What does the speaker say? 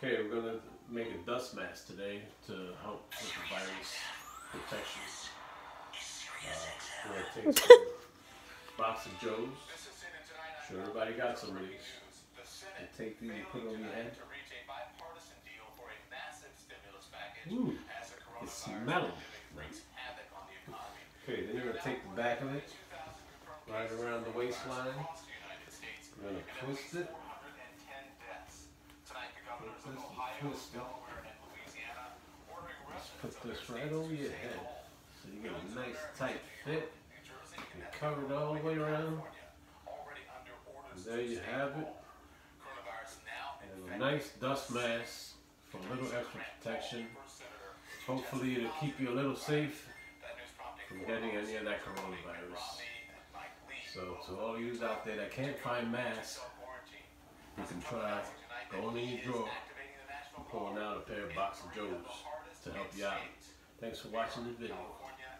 Okay, we're going to make a dust mask today to help with the virus protection. We're going to take some box of Joes. Sure, everybody got some of these. And take these and put it on your head. Ooh, it's smelling. Okay, then you're going to take the back of it, right around the waistline. You're going to twist it. Twist it. Just put this right over your head so you get a nice tight fit. You cover it all the way around. And there you have it. And a nice dust mask for a little extra protection. Hopefully it'll keep you a little safe from getting any of that coronavirus. So to all you out there that can't find masks, you can try going in your drawer and pulling out a pair of box of Joes to help you out. Thanks for watching the video.